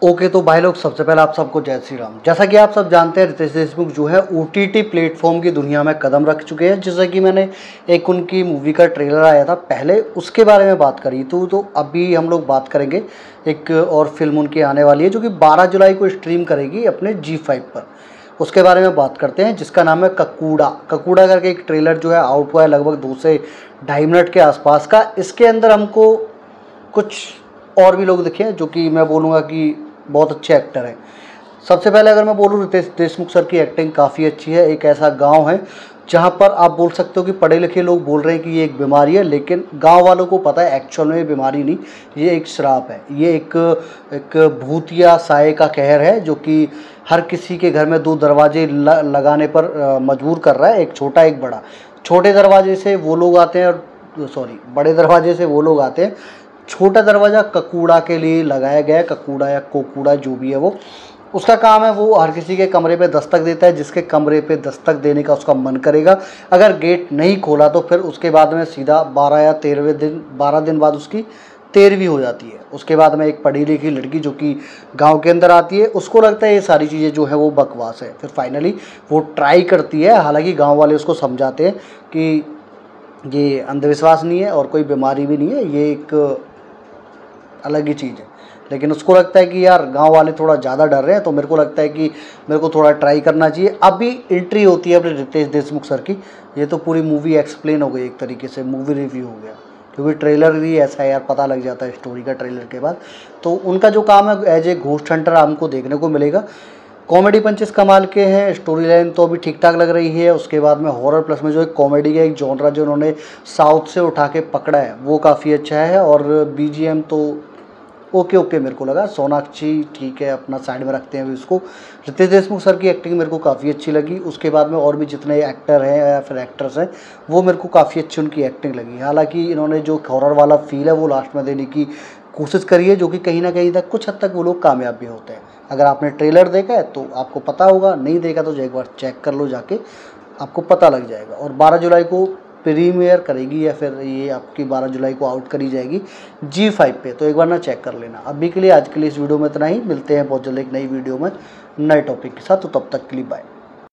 Okay तो भाई लोग, सबसे पहले आप सबको जय श्री राम। जैसा कि आप सब जानते हैं, रितेश देशमुख जो है ओटीटी प्लेटफॉर्म की दुनिया में कदम रख चुके हैं। जैसा कि मैंने एक उनकी मूवी का ट्रेलर आया था पहले, उसके बारे में बात करी तो अभी हम लोग बात करेंगे एक और फिल्म उनकी आने वाली है जो कि 12 जुलाई को स्ट्रीम करेगी अपने G5 पर। उसके बारे में बात करते हैं, जिसका नाम है ककूड़ा। ककूड़ा करके एक ट्रेलर जो है आउट हुआ है लगभग 2 से 2.5 मिनट के आसपास का। इसके अंदर हमको कुछ और भी लोग दिखे जो कि मैं बोलूँगा कि बहुत अच्छे एक्टर हैं। सबसे पहले अगर मैं बोलूँ, रितेश देशमुख सर की एक्टिंग काफ़ी अच्छी है। एक ऐसा गांव है जहां पर आप बोल सकते हो कि पढ़े लिखे लोग बोल रहे हैं कि ये एक बीमारी है, लेकिन गांव वालों को पता है एक्चुअल में ये बीमारी नहीं, ये एक श्राप है। ये एक भूत या साये का कहर है जो कि हर किसी के घर में 2 दरवाजे लगाने पर मजबूर कर रहा है, एक छोटा एक बड़ा। छोटे दरवाजे से वो लोग आते हैं और बड़े दरवाजे से वो लोग आते हैं। छोटा दरवाज़ा ककूड़ा के लिए लगाया गया है। ककूड़ा या कोकूड़ा जो भी है, वो उसका काम है, वो हर किसी के कमरे पे दस्तक देता है जिसके कमरे पे दस्तक देने का उसका मन करेगा। अगर गेट नहीं खोला तो फिर उसके बाद में सीधा 12 दिन बाद उसकी 13वीं हो जाती है। उसके बाद में एक पढ़ी लिखी लड़की जो कि गांव के अंदर आती है, उसको लगता है ये सारी चीज़ें जो है वो बकवास है। फिर फाइनली वो ट्राई करती है, हालांकि गाँव वाले उसको समझाते हैं कि ये अंधविश्वास नहीं है और कोई बीमारी भी नहीं है, ये एक अलग ही चीज़ है। लेकिन उसको लगता है कि यार गांव वाले थोड़ा ज़्यादा डर रहे हैं, तो मेरे को लगता है कि मेरे को थोड़ा ट्राई करना चाहिए। अभी एंट्री होती है अपने रितेश देशमुख सर की। ये तो पूरी मूवी एक्सप्लेन हो गई, एक तरीके से मूवी रिव्यू हो गया, क्योंकि ट्रेलर भी ऐसा है यार, पता लग जाता है स्टोरी का ट्रेलर के बाद। तो उनका जो काम है एज ए घोस्ट हंटर हमको देखने को मिलेगा। कॉमेडी पंचेस कमाल के हैं, स्टोरी लाइन तो अभी ठीक ठाक लग रही है। उसके बाद में हॉरर प्लस में जो एक कॉमेडी का एक जॉनरा जो उन्होंने साउथ से उठा के पकड़ा है वो काफ़ी अच्छा है। और BGM तो ओके मेरे को लगा। सोनाक्षी ठीक है, अपना साइड में रखते हैं अभी उसको। रितेश देशमुख सर की एक्टिंग मेरे को काफ़ी अच्छी लगी। उसके बाद में और भी जितने एक्टर हैं या फिर एक्ट्रेस हैं, वो मेरे को काफ़ी अच्छी उनकी एक्टिंग लगी। हालांकि इन्होंने जो हॉरर वाला फील है वो लास्ट में देने की कोशिश करी है, जो कि कहीं ना कहीं तक कुछ हद तक वो लोग कामयाब भी होते हैं। अगर आपने ट्रेलर देखा है तो आपको पता होगा, नहीं देखा तो एक बार चेक कर लो जाके, आपको पता लग जाएगा। और 12 जुलाई को प्रीमियर करेगी या फिर ये आपकी 12 जुलाई को आउट करी जाएगी G5 पे, तो एक बार ना चेक कर लेना। अभी के लिए आज के लिए इस वीडियो में इतना ही। मिलते हैं बहुत जल्द एक नई वीडियो में नए टॉपिक के साथ, तो तब तक के लिए बाय।